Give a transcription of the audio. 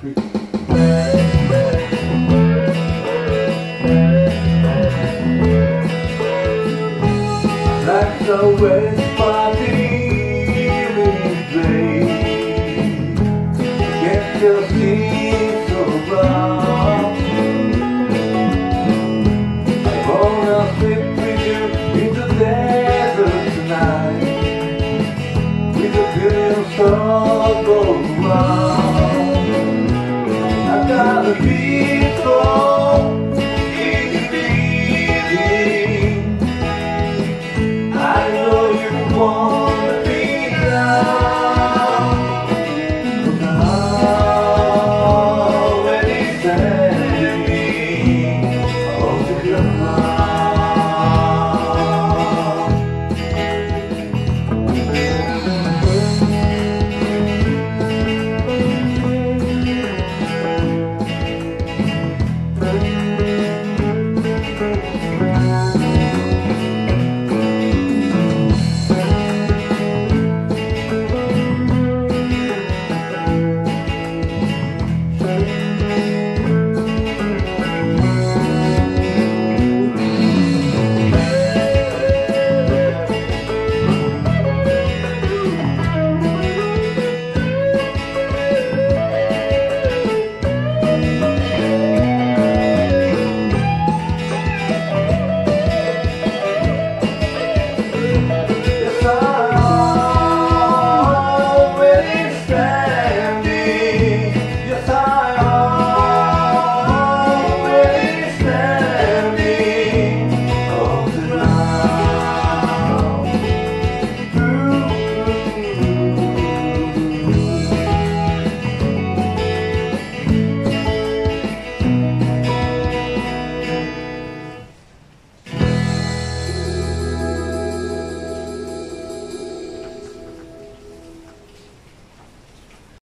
Like the West Party play, get your seat so wrong. I wanna slip with you in the desert tonight, with a good song go round. I gotta be